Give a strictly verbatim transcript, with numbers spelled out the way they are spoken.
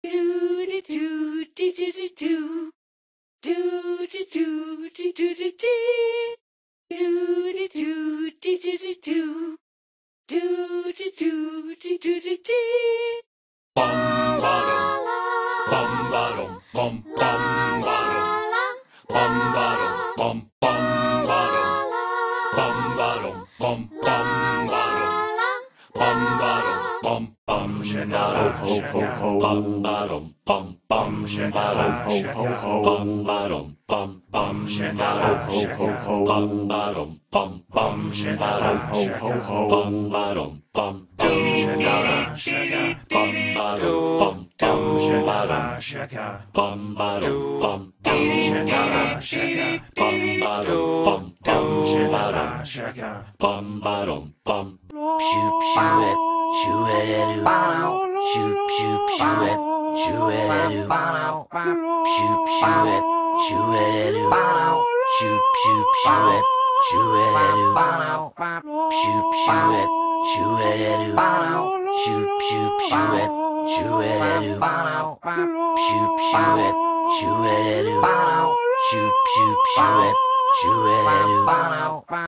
Do do do do do do do. Do do do do do do do. Do do do do do do do. Do do do do do do do. Bum bottom, bum bottom, bum bum bottom, bum bottom, bum bum bottom, bum bottom, bum bum bottom, bum bottom, bum bum shaka ho ho ho bum bottom, bum bum shaka ho ho ho bum bottom, bum bum shaka ho ho ho bum bottom, bum bum shaka ho ho ho bum bottom, bum bum shaka bum bottom, bum bum shaka bum bottom, bum bum shaka bum bottom, bum bum shaka bum bottom, bum shoop shoop it, shoop it do, shoop shoop shoop it, shoop it do, shoop shoop it, shoop it do, shoop shoop shoop it, shoop it do, shoop shoop it, shoop it do, shoop shoop shoop it, shoop it do, shoop shoop it, shoop it do, shoop shoop shoop it, shoop it do.